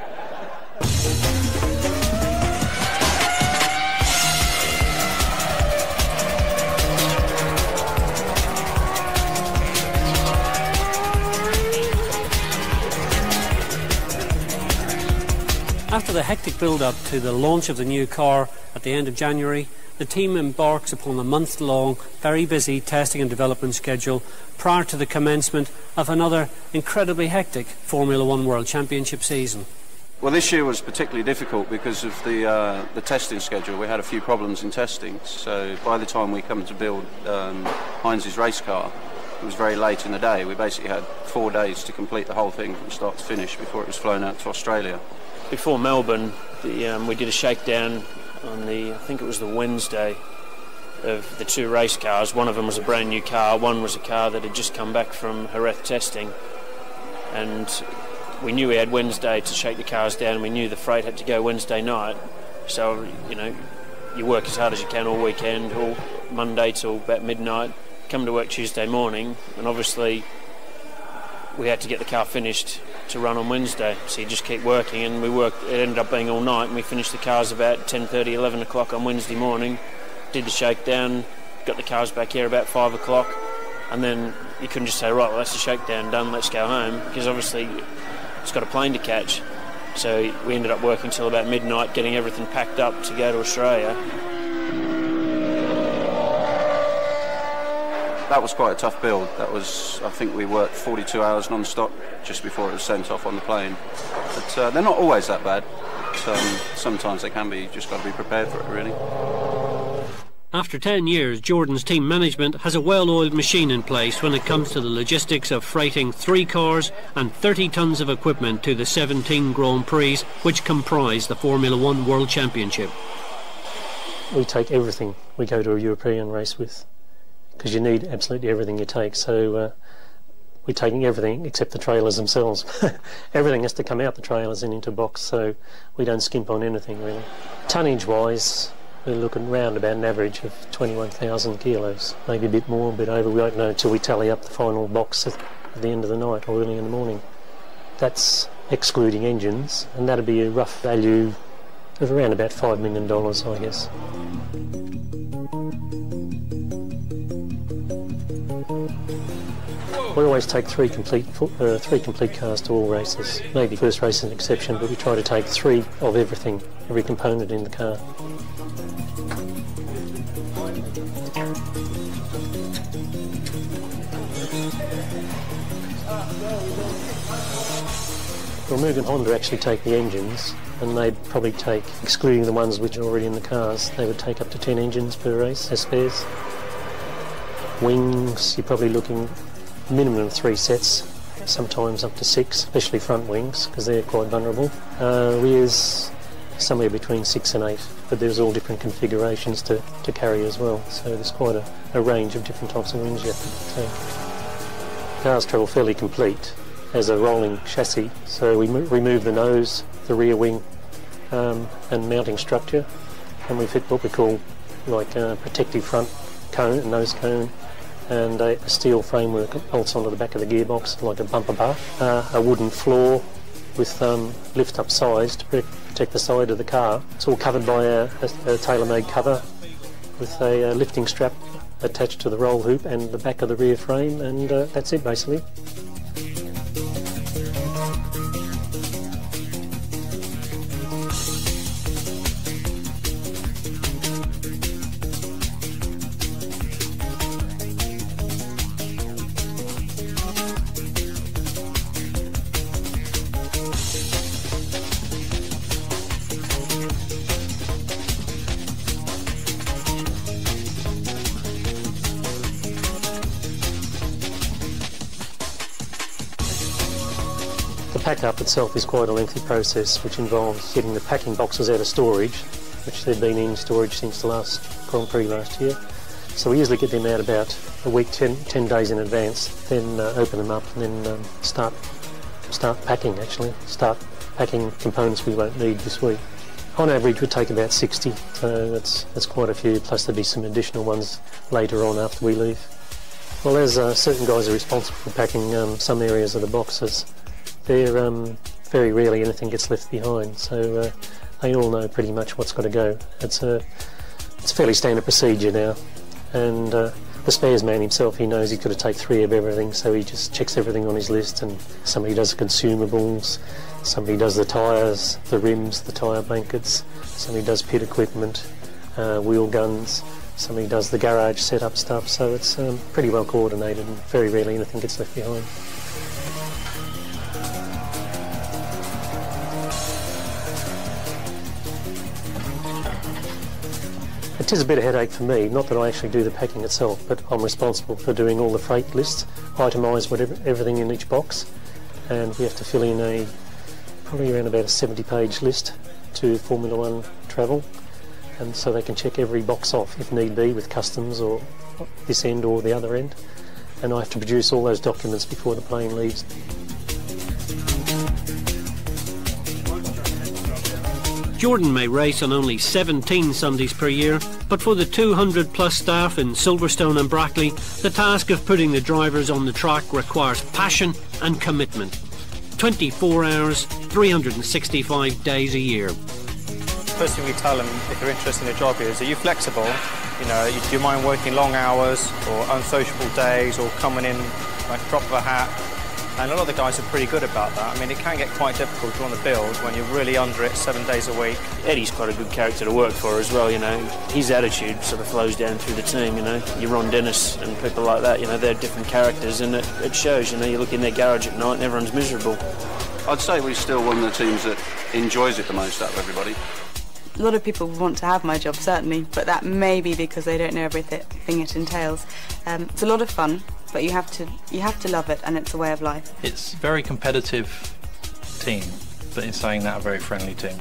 After the hectic build-up to the launch of the new car at the end of January, the team embarks upon a month-long, very busy testing and development schedule prior to the commencement of another incredibly hectic Formula One World Championship season. Well, this year was particularly difficult because of the uh, the testing schedule. We had a few problems in testing, so by the time we come to build um, Heinz's race car, it was very late in the day. We basically had four days to complete the whole thing from start to finish before it was flown out to Australia. before Melbourne, the, um, we did a shakedown on the, I think it was the Wednesday, of the two race cars. One of them was a brand new car, one was a car that had just come back from Jerez testing, and we knew we had Wednesday to shake the cars down, and we knew the freight had to go Wednesday night, so you know you work as hard as you can all weekend, all Monday till about midnight, come to work Tuesday morning, and obviously we had to get the car finished to run on Wednesday, so you just keep working, and we worked, it ended up being all night, and we finished the cars about ten thirty, eleven o'clock on Wednesday morning, did the shakedown, got the cars back here about five o'clock, and then you couldn't just say, right, well, that's the shakedown done, let's go home, because obviously it's got a plane to catch. So we ended up working till about midnight, getting everything packed up to go to Australia. That was quite a tough build. That was, I think we worked forty-two hours non-stop just before it was sent off on the plane. But uh, they're not always that bad. But, um, sometimes they can be. You've just got to be prepared for it, really. After ten years, Jordan's team management has a well-oiled machine in place when it comes to the logistics of freighting three cars and thirty tonnes of equipment to the seventeen Grand Prix which comprise the Formula One World Championship. We take everything we go to a European race with, because you need absolutely everything you take, so uh, we're taking everything except the trailers themselves. Everything has to come out the trailers and into box, so we don't skimp on anything really. Tonnage-wise, we're looking round about an average of twenty-one thousand kilos, maybe a bit more, a bit over. We won't know until we tally up the final box at, at the end of the night or early in the morning. That's excluding engines, and that'd be a rough value of around about five million dollars, I guess. We always take three complete uh, three complete cars to all races. Maybe first race is an exception, but we try to take three of everything, every component in the car. Well, Moog and Honda actually take the engines, and they'd probably take, excluding the ones which are already in the cars, they would take up to ten engines per race as spares. Wings, you're probably looking minimum of three sets, sometimes up to six, especially front wings, because they're quite vulnerable. Uh, rears, somewhere between six and eight, but there's all different configurations to, to carry as well, so there's quite a, a range of different types of wings you have to take. Cars travel fairly complete as a rolling chassis, so we mo remove the nose, the rear wing um, and mounting structure, and we fit what we call like a protective front cone, a nose cone, and a, a steel framework that bolts onto the back of the gearbox like a bumper bar, uh, a wooden floor with um, lift up sides to protect the side of the car. It's all covered by a, a, a tailor-made cover with a, a lifting strap attached to the roll hoop and the back of the rear frame, and uh, that's it basically. The pack-up itself is quite a lengthy process, which involves getting the packing boxes out of storage, which they've been in storage since the last Grand Prix last year. So we usually get them out about a week, ten, ten days in advance, then uh, open them up and then um, start, start packing actually, start packing components we won't need this week. On average we take about sixty, so that's, that's quite a few, plus there'll be some additional ones later on after we leave. Well, there's uh, certain guys are responsible for packing um, some areas of the boxes. They're, um, very rarely anything gets left behind, so uh, they all know pretty much what's got to go. It's a, it's a fairly standard procedure now, and uh, the spares man himself, he knows he's got to take three of everything, so he just checks everything on his list, and somebody does the consumables, somebody does the tyres, the rims, the tyre blankets, somebody does pit equipment, uh, wheel guns, somebody does the garage setup stuff, so it's um, pretty well coordinated and very rarely anything gets left behind. It is a bit of a headache for me, not that I actually do the packing itself, but I'm responsible for doing all the freight lists, itemise whatever everything in each box, and we have to fill in a probably around about a seventy page list to Formula One travel, and so they can check every box off if need be with customs or this end or the other end, and I have to produce all those documents before the plane leaves. Jordan may race on only seventeen Sundays per year, but for the two hundred plus staff in Silverstone and Brackley, the task of putting the drivers on the track requires passion and commitment. twenty-four hours, three hundred sixty-five days a year. First thing we tell them, if they're interested in a job, is, are you flexible? You know, do you mind working long hours or unsociable days or coming in like a drop of a hat? And a lot of the guys are pretty good about that. I mean, it can get quite difficult to run the build when you're really under it seven days a week. Eddie's quite a good character to work for as well, you know. His attitude sort of flows down through the team, you know. Your Ron Dennis and people like that, you know, they're different characters, and it, it shows, you know. You look in their garage at night and everyone's miserable. I'd say we're still one of the teams that enjoys it the most out of everybody. A lot of people want to have my job, certainly, but that may be because they don't know everything it entails. Um, it's a lot of fun, but you have to you have to love it, and it's a way of life. It's a very competitive team, but in saying that, a very friendly team.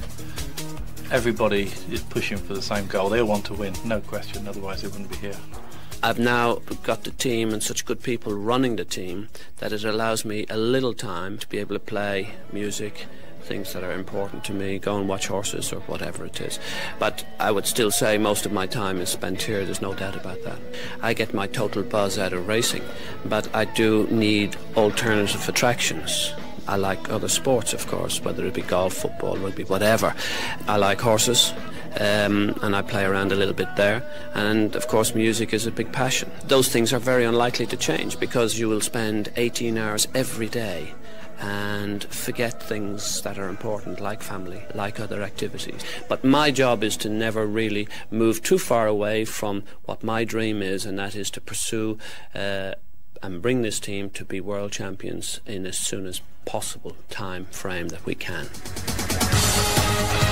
Everybody is pushing for the same goal. They all want to win, no question, otherwise they wouldn't be here. I've now got the team and such good people running the team that it allows me a little time to be able to play music, things that are important to me, go and watch horses or whatever it is. But I would still say most of my time is spent here, there's no doubt about that. I get my total buzz out of racing, but I do need alternative attractions. I like other sports, of course, whether it be golf, football, rugby, whatever. I like horses, um, and I play around a little bit there. And, of course, music is a big passion. Those things are very unlikely to change because you will spend eighteen hours every day and forget things that are important, like family, like other activities. But my job is to never really move too far away from what my dream is, and that is to pursue uh, and bring this team to be world champions in as soon as possible time frame that we can.